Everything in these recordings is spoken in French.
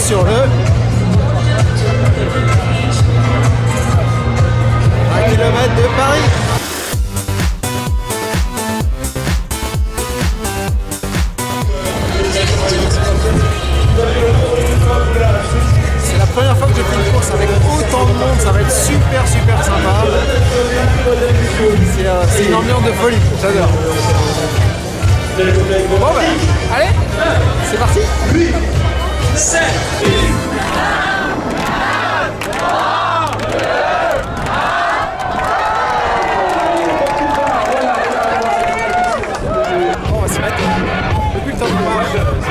sur le 1 km de Paris. C'est la première fois que je fais une course avec autant de monde, ça va être super sympa. C'est une ambiance de folie, j'adore. Bon ben, allez, c'est parti. 8, 7, 6, 5, 4, 3, 2, 1. On va se mettre depuis le temps de voir.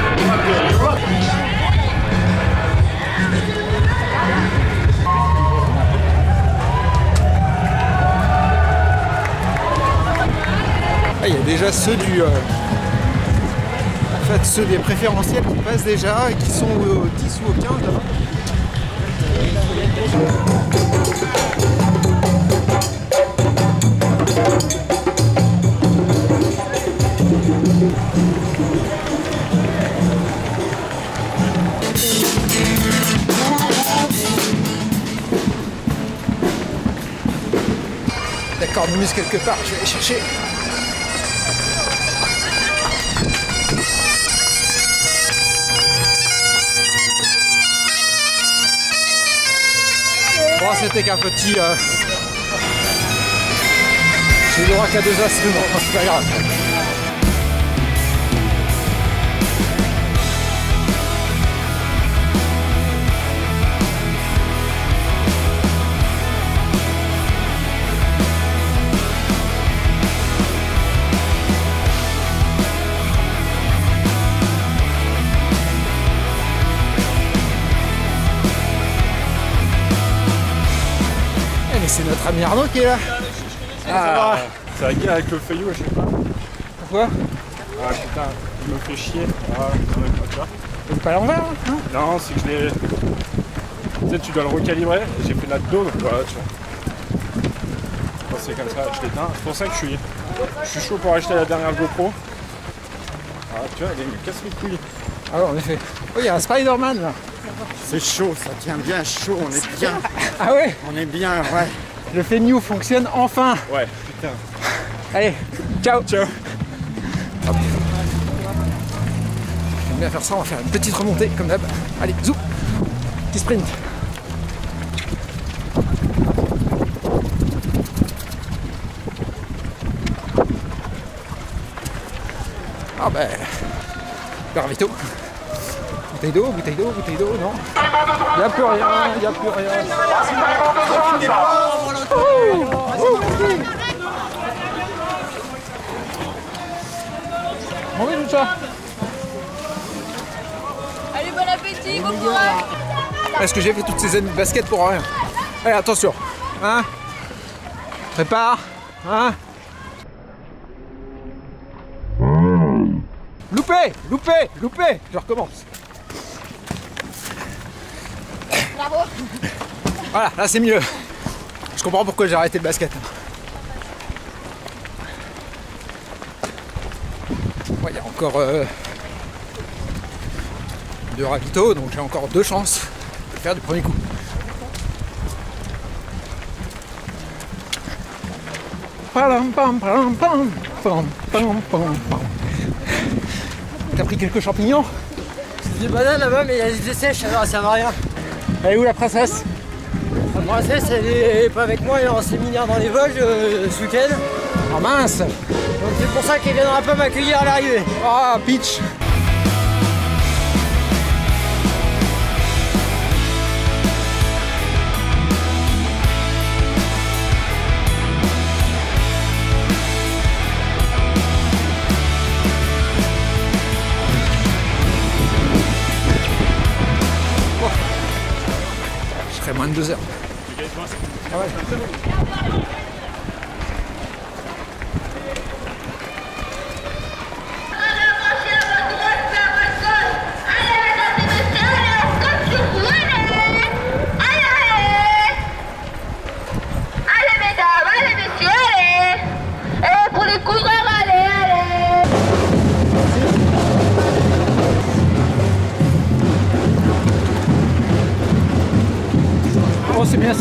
Ah, il y a déjà ceux du... En fait, ceux des préférentiels qui passent déjà et qui sont au 10 ou au 15 là-bas. D'accord, de muscle quelque part, je vais aller chercher. Bon, c'était qu'un petit... J'ai le droit qu'à 2 instruments, c'est pas grave. C'est notre ami Arnaud qui est là. Ah, c'est la guerre avec le feuillot, je sais pas. Pourquoi? Ah putain, il me fait chier. Ah, tu vois. C'est pas à l'envers hein? Non, c'est que je l'ai... Tu sais, tu dois le recalibrer. J'ai fait de la dôme. Voilà, tu vois. Bon, c'est comme ça, je l'éteins. C'est pour ça que je suis chaud pour acheter la dernière GoPro. Ah, tu vois, il me casse les couilles. Ah ouais, en effet. Oh, il y a un Spider-Man là. C'est chaud, ça tient bien chaud, on est bien. Ah ouais? On est bien, ouais. Le Feignou fonctionne enfin. Ouais, putain. Allez, ciao. Ciao. Hop. J'aime bien faire ça, on va faire une petite remontée comme d'hab. Allez, zou. Petit sprint. Ah ben, super vito. Bouteille d'eau, non. Il n'y a plus rien, il n'y a plus rien. Bon oui, tout ça. Allez, bon appétit, bon courage. Est-ce que j'ai fait toutes ces années de basket pour rien? Allez, attention. Hein? Prépare. Hein? Loupé. Je recommence. Bravo. Voilà, là c'est mieux. Je comprends pourquoi j'ai arrêté le basket. Ouais, il y a encore 2 ravitaux, donc j'ai encore 2 chances de faire du premier coup. T'as pris quelques champignons? Des bananes là-bas, mais il y a des dessèches, alors ça sert à rien. Elle est où la princesse? La princesse, elle est pas avec moi, elle est en séminaire dans les Vosges ce week-end. Oh mince! Donc c'est pour ça qu'elle viendra pas m'accueillir à l'arrivée. Ah, Peach! Je serai moins de 2 heures. Ah ouais.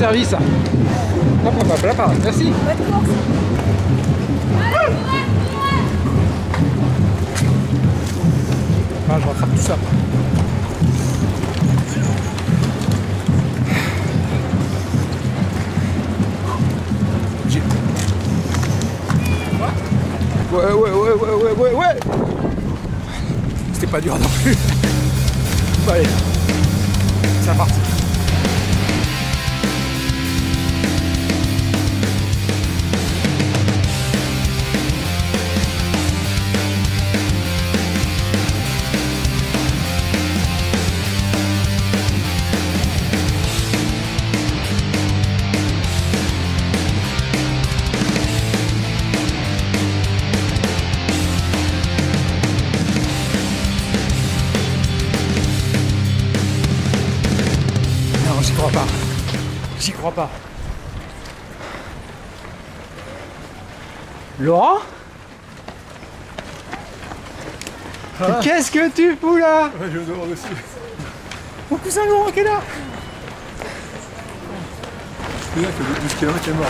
service. Hop, hop, hop, là, pareil. Merci. Ah, je rattrape tout ça. Ouais. C'était pas dur non plus. Bon, allez, c'est parti. J'y crois pas. Laurent? Qu'est-ce que tu fous là? Ouais, je dehors aussi. Mon cousin Laurent qui est là. Le mec de 12 km est mort.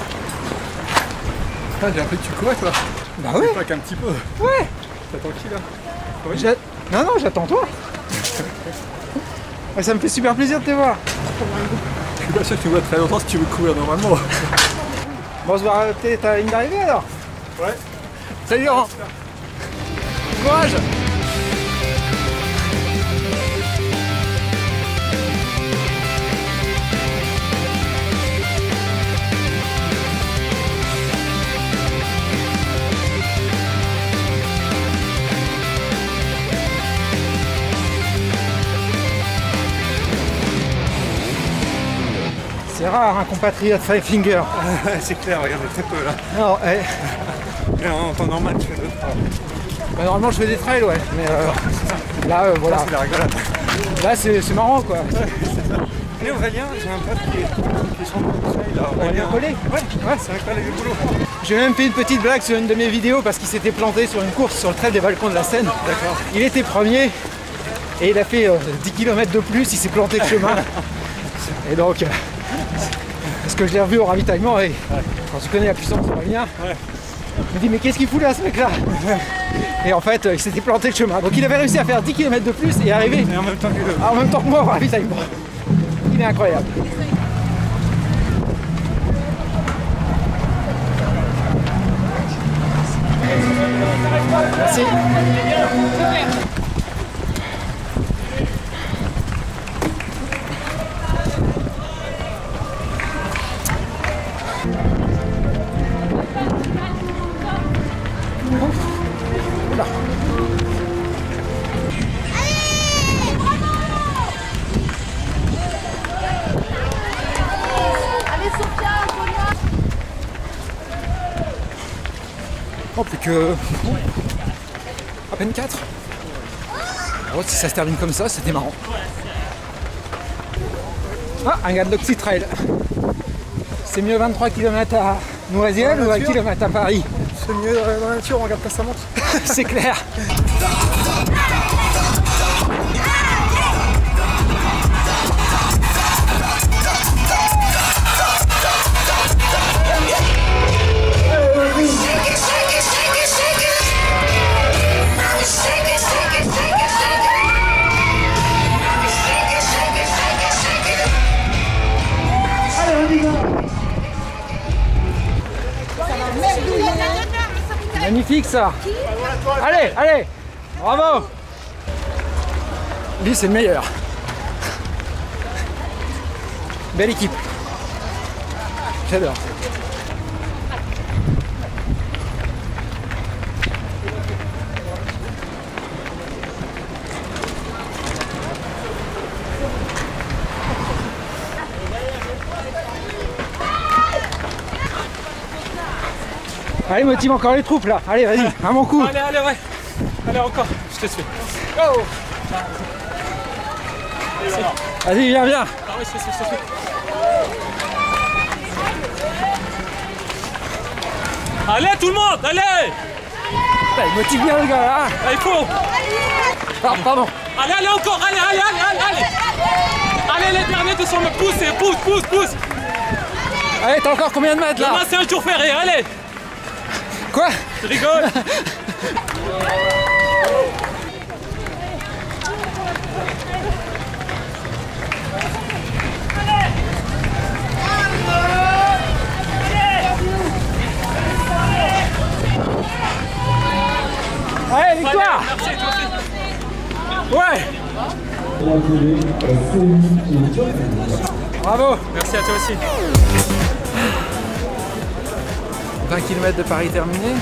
Ah, j'ai appris que tu courais toi. Bah ouais. Pas qu'un petit peu. Ouais. T'attends qui là? Non, j'attends toi. Ouais, ça me fait super plaisir de te voir. Je suis pas sûr que tu vois très longtemps si tu veux courir normalement. Bon, on se voit peut-être à la ligne d'arrivée alors. Ouais. Salut Laurent. Courage. C'est rare un compatriote Five Finger. C'est clair, regardez, très peu là. Non, Et en temps normal, tu fais d'autres. bah, normalement je fais des trails, ouais. Mais là, voilà. C'est la rigolade. Là, c'est marrant quoi. Allez Aurélien, j'ai un pote qui est sur le trail là. Aurélien Collet. Ouais, c'est un collègue de boulot. J'ai même fait une petite blague sur une de mes vidéos parce qu'il s'était planté sur une course sur le trail des balcons de la Seine. D'accord. Il était premier et il a fait 10 km de plus, il s'est planté de chemin. Et donc, parce que je l'ai revu au ravitaillement et quand tu connais la puissance d'Aurélien, il me dit mais qu'est-ce qu'il fout là ce mec là? Et en fait il s'était planté de chemin. Donc il avait réussi à faire 10 km de plus et arriver Et en même temps que le... en même temps que moi au ravitaillement. Il est incroyable. Merci. Là. Allez, Sophia, Sonia. Oh, plus que... à peine 4. Oh, si ça se termine comme ça, c'était marrant. Ah, un gars de l'Oxy Trail. C'est mieux 23 km à Noisiel ou 1 km à Paris? C'est mieux dans la nature, on regarde pas sa montre. C'est clair. Magnifique ça. Allez, allez. Bravo. Lui c'est le meilleur. Belle équipe. J'adore. Allez, motive encore les troupes là. Allez, vas-y, à mon coup. Allez, allez, ouais. Allez, encore. Je te suis. Go. Vas-y, viens, viens. Ah oui, je te suis. Allez, tout le monde, allez. Putain, il motive bien le gars là. Il faut. Ah, pardon. Allez, allez, encore. Allez. Allez, les derniers te sont me pousser. Pousse. Allez, t'as encore combien de mètres là? Demain c'est un tour ferré, allez. Quoi? Tu rigoles? Allez, victoire! Merci, toi aussi. Ouais! Bravo! Merci à toi aussi. 20 km de Paris terminé.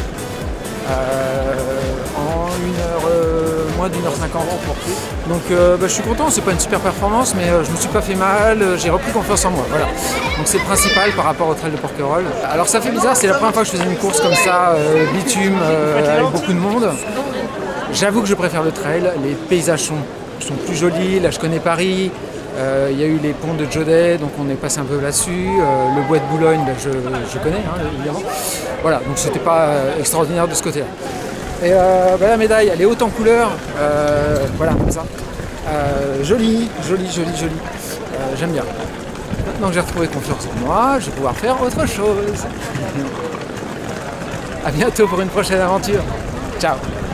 En moins d'1h50. Donc je suis content, c'est pas une super performance, mais je me suis pas fait mal, j'ai repris confiance en moi. Voilà. Donc c'est le principal par rapport au trail de Porquerolles. Alors ça fait bizarre, c'est la première fois que je faisais une course comme ça, bitume, avec beaucoup de monde. J'avoue que je préfère le trail, les paysages sont plus jolis, là je connais Paris. Il y a eu les ponts de Jodet, donc on est passé un peu là-dessus. Le bois de Boulogne, ben, je connais, hein, évidemment. Voilà, donc c'était pas extraordinaire de ce côté-là. Et ben, la médaille, elle est haute en couleur. Voilà, comme ça. Jolie. J'aime bien. Maintenant que j'ai retrouvé confiance en moi, je vais pouvoir faire autre chose. À bientôt pour une prochaine aventure. Ciao.